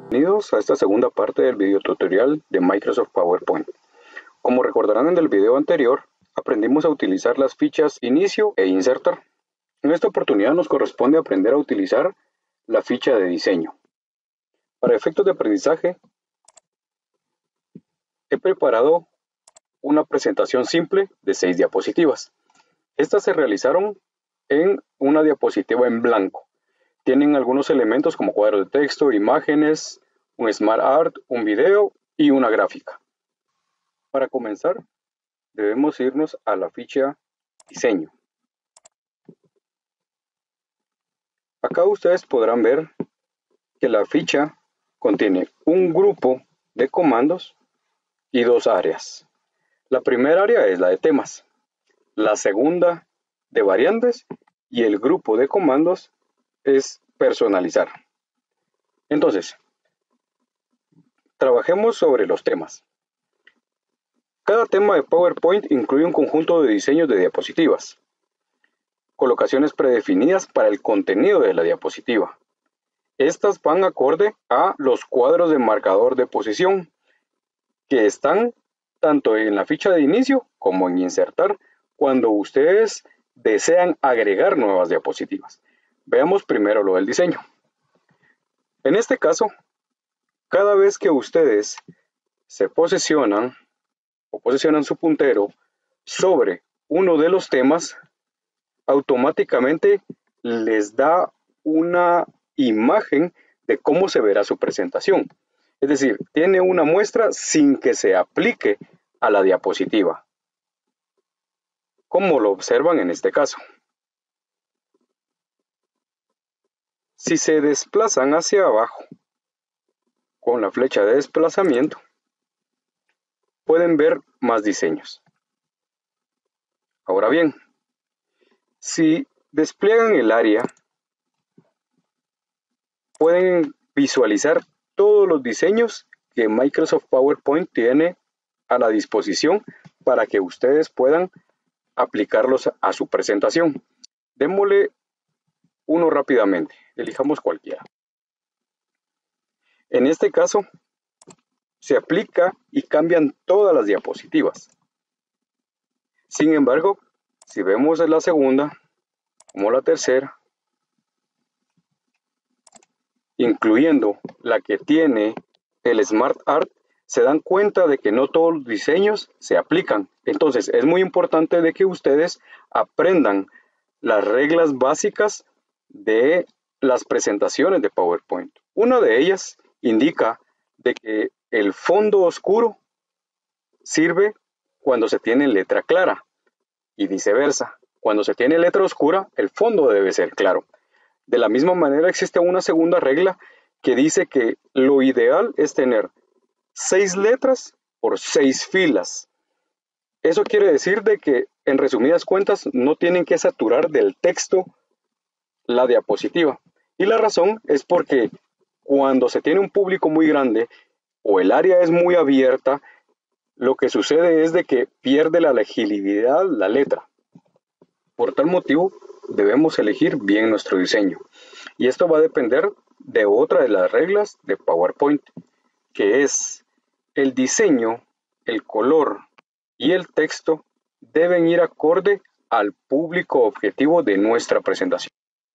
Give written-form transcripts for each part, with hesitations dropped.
Bienvenidos a esta segunda parte del video tutorial de Microsoft PowerPoint. Como recordarán en el video anterior, aprendimos a utilizar las fichas Inicio e Insertar. En esta oportunidad nos corresponde aprender a utilizar la ficha de diseño. Para efectos de aprendizaje, he preparado una presentación simple de 6 diapositivas. Estas se realizaron en una diapositiva en blanco. Tienen algunos elementos como cuadros de texto, imágenes, un Smart Art, un video y una gráfica. Para comenzar, debemos irnos a la ficha Diseño. Acá ustedes podrán ver que la ficha contiene un grupo de comandos y dos áreas. La primera área es la de temas, la segunda de variantes y el grupo de comandos es personalizar. Entonces, trabajemos sobre los temas. Cada tema de PowerPoint incluye un conjunto de diseños de diapositivas, colocaciones predefinidas para el contenido de la diapositiva. Estas van acorde a los cuadros de marcador de posición que están tanto en la ficha de inicio como en insertar cuando ustedes desean agregar nuevas diapositivas. Veamos primero lo del diseño. En este caso, cada vez que ustedes se posicionan o posicionan su puntero sobre uno de los temas, automáticamente les da una imagen de cómo se verá su presentación. Es decir, tiene una muestra sin que se aplique a la diapositiva, como lo observan en este caso. Si se desplazan hacia abajo con la flecha de desplazamiento, pueden ver más diseños. Ahora bien, si despliegan el área, pueden visualizar todos los diseños que Microsoft PowerPoint tiene a la disposición para que ustedes puedan aplicarlos a su presentación. Démosle uno rápidamente, elijamos cualquiera. En este caso, se aplica y cambian todas las diapositivas. Sin embargo, si vemos la segunda, como la tercera, incluyendo la que tiene el Smart Art, se dan cuenta de que no todos los diseños se aplican. Entonces es muy importante de que ustedes aprendan las reglas básicas de las presentaciones de PowerPoint. Una de ellas indica de que el fondo oscuro sirve cuando se tiene letra clara y viceversa. Cuando se tiene letra oscura, el fondo debe ser claro. De la misma manera existe una segunda regla que dice que lo ideal es tener 6 letras por 6 filas. Eso quiere decir de que, en resumidas cuentas, no tienen que saturar del texto la diapositiva. Y la razón es porque cuando se tiene un público muy grande o el área es muy abierta, lo que sucede es de que pierde la legibilidad la letra. Por tal motivo, debemos elegir bien nuestro diseño. Y esto va a depender de otra de las reglas de PowerPoint, que es el diseño, el color y el texto deben ir acorde al público objetivo de nuestra presentación.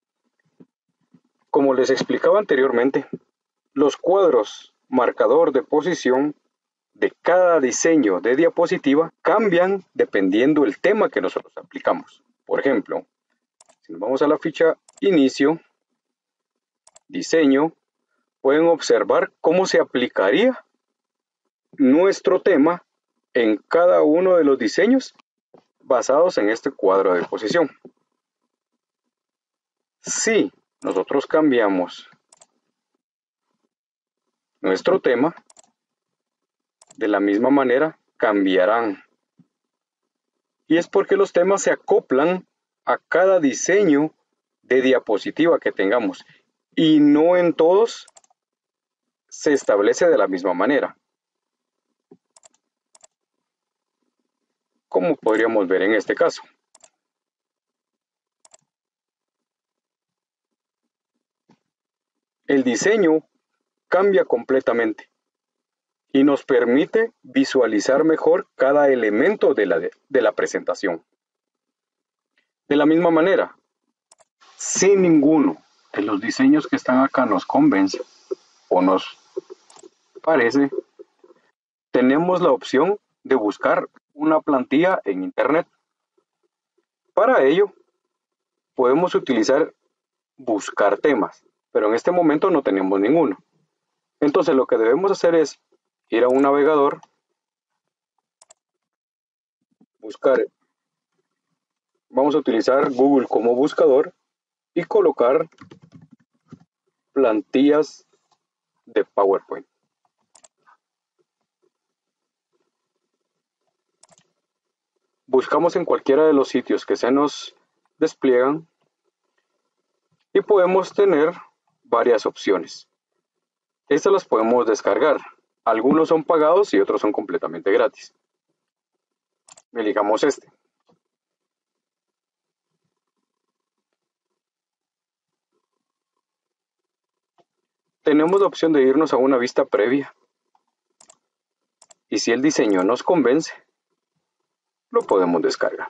Como les explicaba anteriormente, los cuadros marcador de posición de cada diseño de diapositiva cambian dependiendo del tema que nosotros aplicamos. Por ejemplo, si nos vamos a la ficha Inicio, Diseño, pueden observar cómo se aplicaría nuestro tema en cada uno de los diseños basados en este cuadro de posición. Si nosotros cambiamos nuestro tema, de la misma manera cambiarán. Y es porque los temas se acoplan a cada diseño de diapositiva que tengamos y no en todos se establece de la misma manera. Como podríamos ver en este caso. El diseño cambia completamente y nos permite visualizar mejor cada elemento de la presentación. De la misma manera, si ninguno de los diseños que están acá nos convence o nos parece, tenemos la opción de buscar una plantilla en internet. Para ello, podemos utilizar buscar temas, pero en este momento no tenemos ninguno. Entonces lo que debemos hacer es ir a un navegador, buscar, vamos a utilizar Google como buscador y colocar plantillas de PowerPoint. Buscamos en cualquiera de los sitios que se nos despliegan y podemos tener varias opciones. Estas las podemos descargar. Algunos son pagados y otros son completamente gratis. Elijamos este. Tenemos la opción de irnos a una vista previa. Y si el diseño nos convence, lo podemos descargar.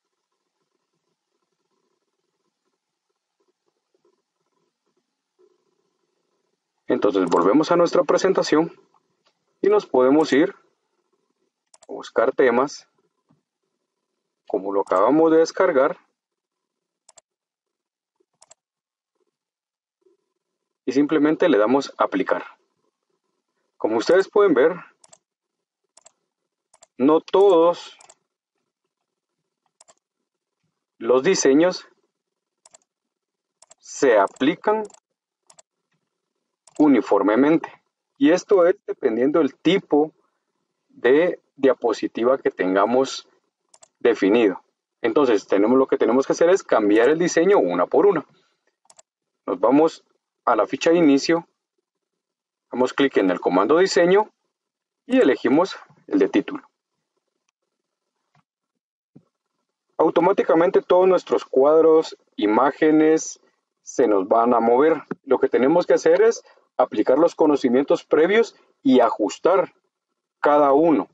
Entonces volvemos a nuestra presentación y nos podemos ir a buscar temas, como lo acabamos de descargar, y simplemente le damos aplicar. Como ustedes pueden ver, no todos los diseños se aplican uniformemente, y esto es dependiendo del tipo de diapositiva que tengamos definido. Entonces lo que tenemos que hacer es cambiar el diseño una por una. Nos vamos a la ficha de inicio, damos clic en el comando diseño y elegimos el de título. Automáticamente todos nuestros cuadros, imágenes se nos van a mover. Lo que tenemos que hacer es aplicar los conocimientos previos y ajustar cada uno.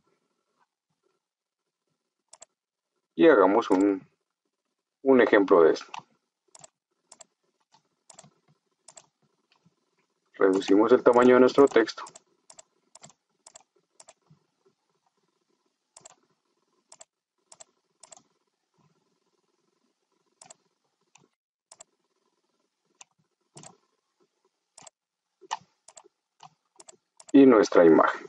Y hagamos un ejemplo de esto. Reducimos el tamaño de nuestro texto. Y nuestra imagen.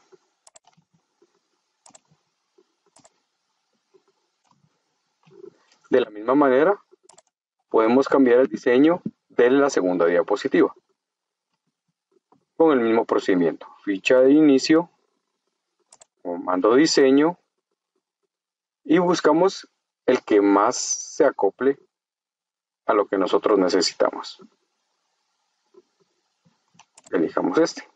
De la misma manera, podemos cambiar el diseño de la segunda diapositiva. Con el mismo procedimiento. Ficha de inicio, comando diseño, y buscamos el que más se acople a lo que nosotros necesitamos. Elijamos este.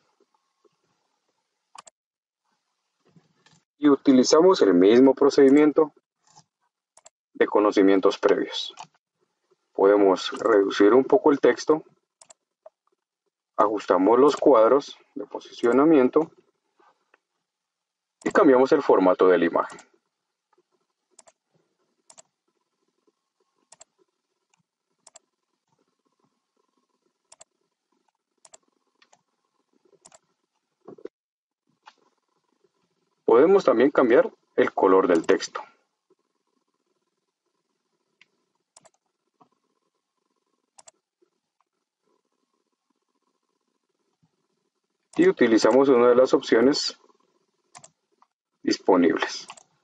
Y utilizamos el mismo procedimiento de conocimientos previos. Podemos reducir un poco el texto, ajustamos los cuadros de posicionamiento y cambiamos el formato de la imagen. Podemos también cambiar el color del texto. Y utilizamos una de las opciones disponibles.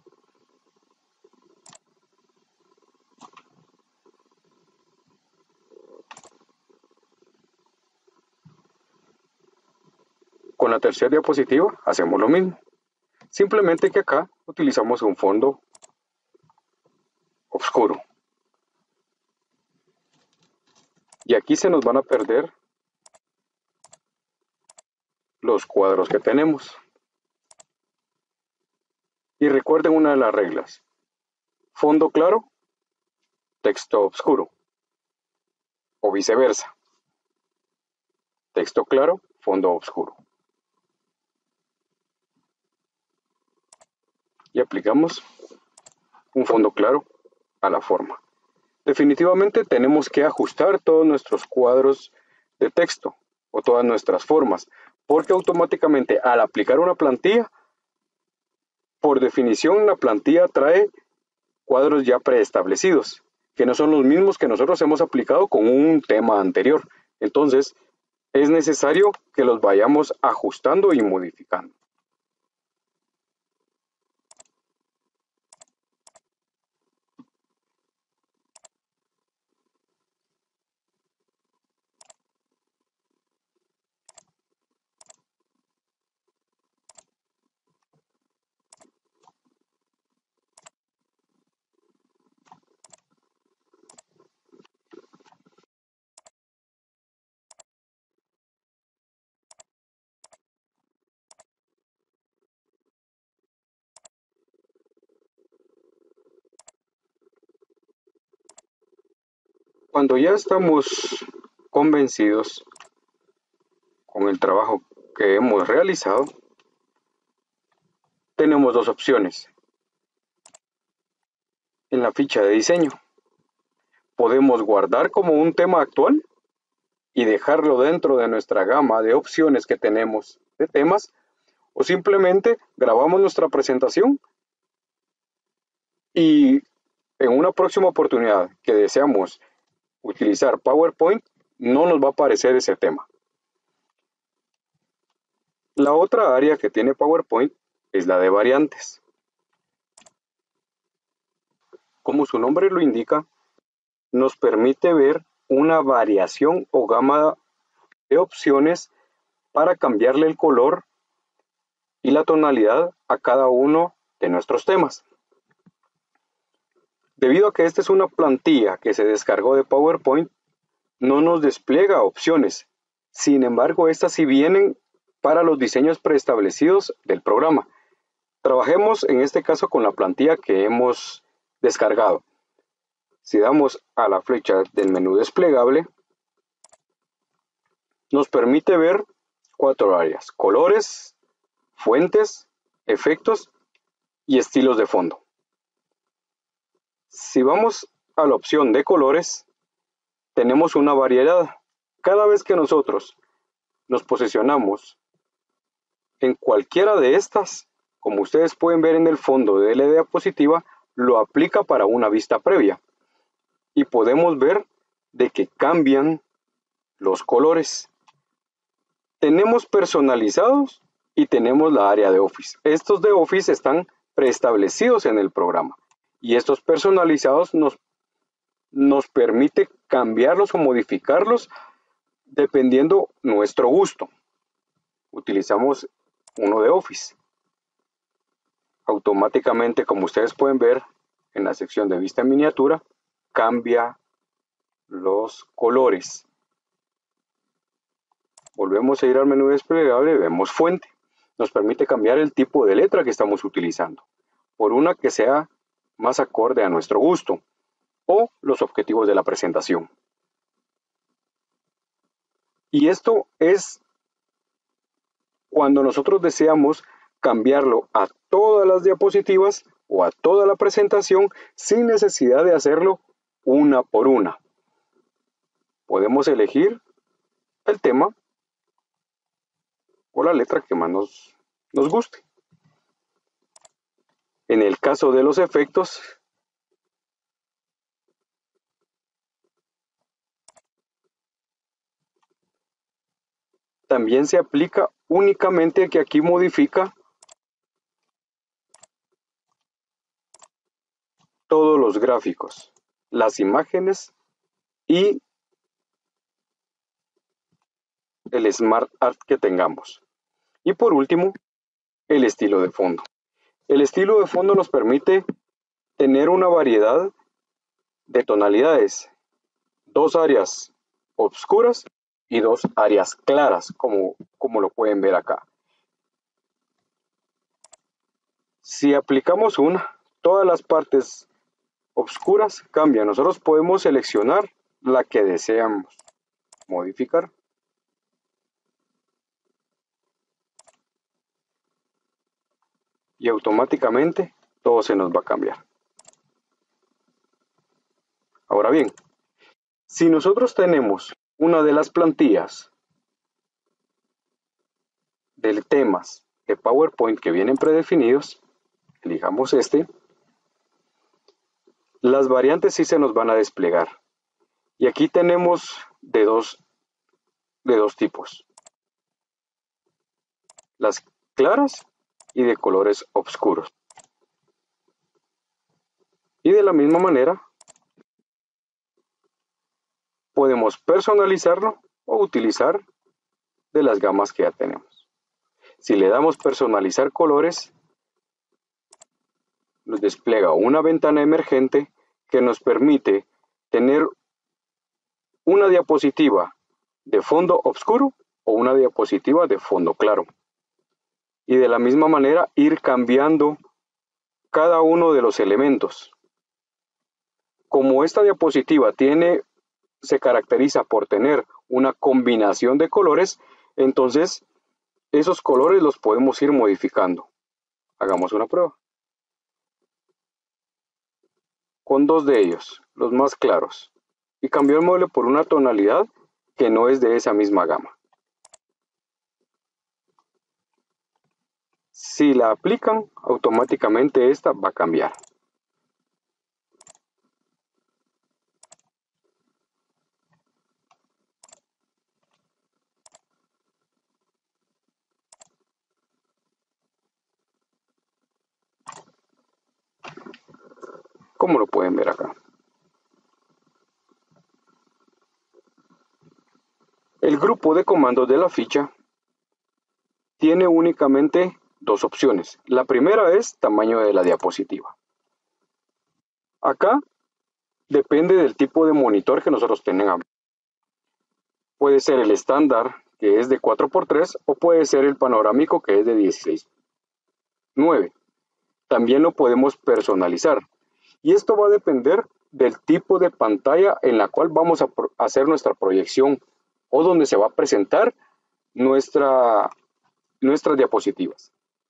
Con la tercera diapositiva hacemos lo mismo. Simplemente que acá utilizamos un fondo oscuro. Y aquí se nos van a perder los cuadros que tenemos. Y recuerden una de las reglas: fondo claro, texto oscuro, o viceversa, texto claro, fondo oscuro. y aplicamos un fondo claro a la forma. Definitivamente tenemos que ajustar todos nuestros cuadros de texto o todas nuestras formas, porque automáticamente al aplicar una plantilla, por definición la plantilla trae cuadros ya preestablecidos, que no son los mismos que nosotros hemos aplicado con un tema anterior. Entonces, es necesario que los vayamos ajustando y modificando. Cuando ya estamos convencidos con el trabajo que hemos realizado, tenemos dos opciones. En la ficha de diseño, podemos guardar como un tema actual y dejarlo dentro de nuestra gama de opciones que tenemos de temas, o simplemente grabamos nuestra presentación y en una próxima oportunidad que deseamos utilizar PowerPoint, no nos va a aparecer ese tema. La otra área que tiene PowerPoint es la de variantes. Como su nombre lo indica, nos permite ver una variación o gama de opciones para cambiarle el color y la tonalidad a cada uno de nuestros temas. Debido a que esta es una plantilla que se descargó de PowerPoint, no nos despliega opciones. Sin embargo, estas sí vienen para los diseños preestablecidos del programa. Trabajemos en este caso con la plantilla que hemos descargado. Si damos a la flecha del menú desplegable, nos permite ver 4 áreas: colores, fuentes, efectos y estilos de fondo. Si vamos a la opción de colores, tenemos una variedad. Cada vez que nosotros nos posicionamos en cualquiera de estas, como ustedes pueden ver en el fondo de la diapositiva, lo aplica para una vista previa. Y podemos ver de que cambian los colores. Tenemos personalizados y tenemos la área de Office. Estos de Office están preestablecidos en el programa. Y estos personalizados nos permite cambiarlos o modificarlos dependiendo nuestro gusto. Utilizamos uno de Office. Automáticamente, como ustedes pueden ver en la sección de vista en miniatura, cambia los colores. Volvemos a ir al menú desplegable y vemos fuente. Nos permite cambiar el tipo de letra que estamos utilizando por una que sea más acorde a nuestro gusto o los objetivos de la presentación. Y esto es cuando nosotros deseamos cambiarlo a todas las diapositivas o a toda la presentación sin necesidad de hacerlo una por una. Podemos elegir el tema o la letra que más nos guste. En el caso de los efectos, también se aplica únicamente que aquí modifica todos los gráficos, las imágenes y el Smart Art que tengamos. Y por último, el estilo de fondo. El estilo de fondo nos permite tener una variedad de tonalidades, 2 áreas oscuras y 2 áreas claras, como lo pueden ver acá. Si aplicamos una, todas las partes oscuras cambian. Nosotros podemos seleccionar la que deseamos modificar. Y automáticamente todo se nos va a cambiar. Ahora bien, si nosotros tenemos una de las plantillas de temas de PowerPoint que vienen predefinidos, elijamos este, las variantes sí se nos van a desplegar. Y aquí tenemos de dos tipos. Las claras y de colores oscuros. Y de la misma manera, podemos personalizarlo o utilizar de las gamas que ya tenemos. Si le damos personalizar colores, nos despliega una ventana emergente que nos permite tener una diapositiva de fondo oscuro o una diapositiva de fondo claro. Y de la misma manera ir cambiando cada uno de los elementos. Como esta diapositiva se caracteriza por tener una combinación de colores, entonces esos colores los podemos ir modificando. Hagamos una prueba. Con dos de ellos, los más claros, y cambio el mueble por una tonalidad que no es de esa misma gama. Si la aplican, automáticamente esta va a cambiar. Como lo pueden ver acá. El grupo de comandos de la ficha tiene únicamente dos opciones. La primera es tamaño de la diapositiva. Acá depende del tipo de monitor que nosotros tengamos. Puede ser el estándar, que es de 4×3, o puede ser el panorámico, que es de 16:9. También lo podemos personalizar. Y esto va a depender del tipo de pantalla en la cual vamos a hacer nuestra proyección o donde se va a presentar nuestras diapositivas.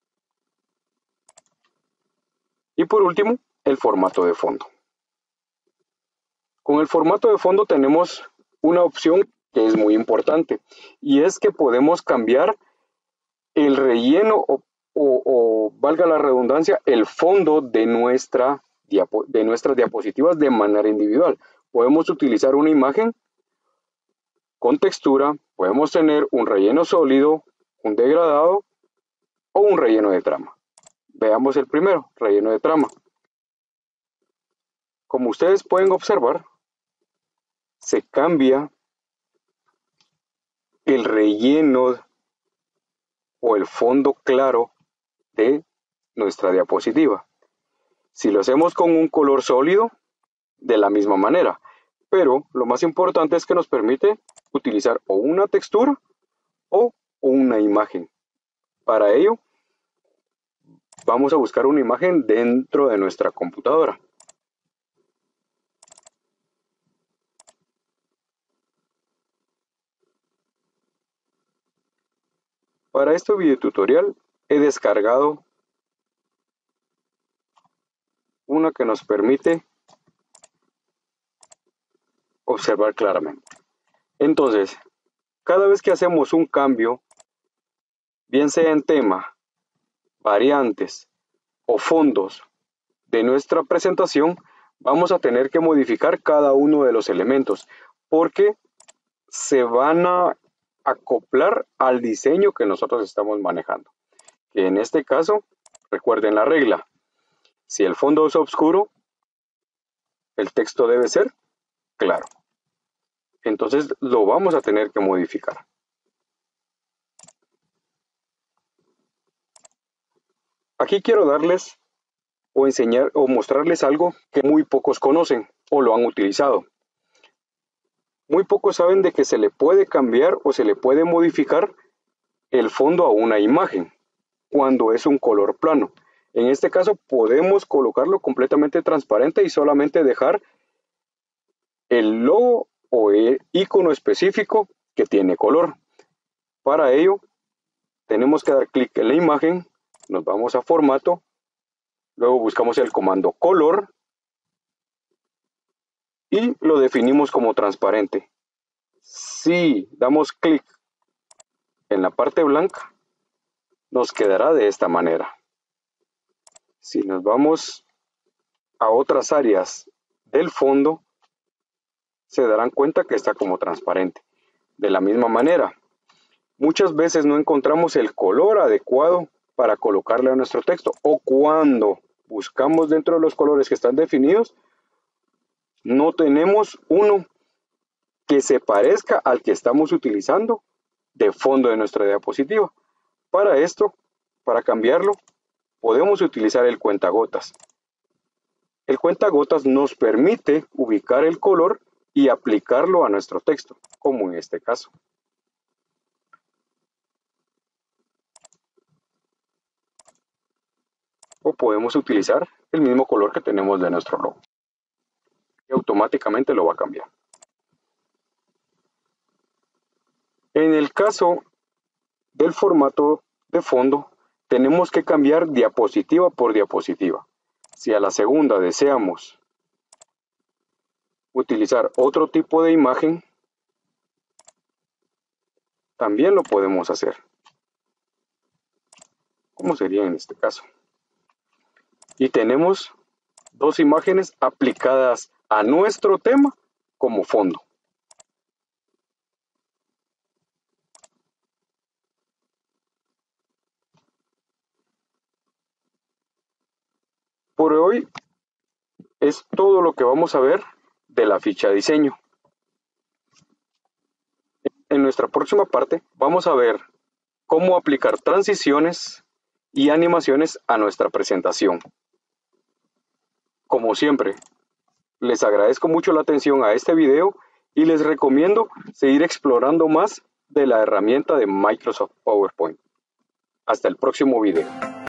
Y por último, el formato de fondo. Con el formato de fondo tenemos una opción que es muy importante, y es que podemos cambiar el relleno o valga la redundancia, el fondo de nuestras diapositivas de manera individual. Podemos utilizar una imagen con textura, podemos tener un relleno sólido, un degradado o un relleno de trama. Veamos el primero, relleno de trama. Como ustedes pueden observar, se cambia el relleno o el fondo claro de nuestra diapositiva. Si lo hacemos con un color sólido, de la misma manera. Pero lo más importante es que nos permite utilizar o una textura o una imagen. Para ello, vamos a buscar una imagen dentro de nuestra computadora. Para este video tutorial he descargado una que nos permite observar claramente. Entonces, cada vez que hacemos un cambio, bien sea en tema, variantes o fondos de nuestra presentación, vamos a tener que modificar cada uno de los elementos porque se van a acoplar al diseño que nosotros estamos manejando. Que en este caso, recuerden la regla, si el fondo es oscuro, el texto debe ser claro. Entonces lo vamos a tener que modificar. Aquí quiero darles o enseñar o mostrarles algo que muy pocos conocen o lo han utilizado. Muy pocos saben de que se le puede cambiar o se le puede modificar el fondo a una imagen cuando es un color plano. En este caso podemos colocarlo completamente transparente y solamente dejar el logo o el icono específico que tiene color. Para ello tenemos que dar clic en la imagen, nos vamos a formato Luego buscamos el comando color y lo definimos como transparente. Si damos clic en la parte blanca, nos quedará de esta manera. Si nos vamos a otras áreas del fondo, se darán cuenta que está como transparente. De la misma manera, muchas veces no encontramos el color adecuado para colocarle a nuestro texto, o cuando buscamos dentro de los colores que están definidos, no tenemos uno que se parezca al que estamos utilizando de fondo de nuestra diapositiva. Para esto, para cambiarlo, podemos utilizar el cuentagotas. El cuentagotas nos permite ubicar el color y aplicarlo a nuestro texto, como en este caso. O podemos utilizar el mismo color que tenemos de nuestro logo. Y automáticamente lo va a cambiar. En el caso del formato de fondo, tenemos que cambiar diapositiva por diapositiva. Si a la segunda deseamos utilizar otro tipo de imagen, también lo podemos hacer. ¿Cómo sería en este caso? Y tenemos dos imágenes aplicadas a nuestro tema como fondo. Por hoy es todo lo que vamos a ver de la ficha de diseño. En nuestra próxima parte vamos a ver cómo aplicar transiciones y animaciones a nuestra presentación. Como siempre, les agradezco mucho la atención a este video y les recomiendo seguir explorando más de la herramienta de Microsoft PowerPoint. Hasta el próximo video.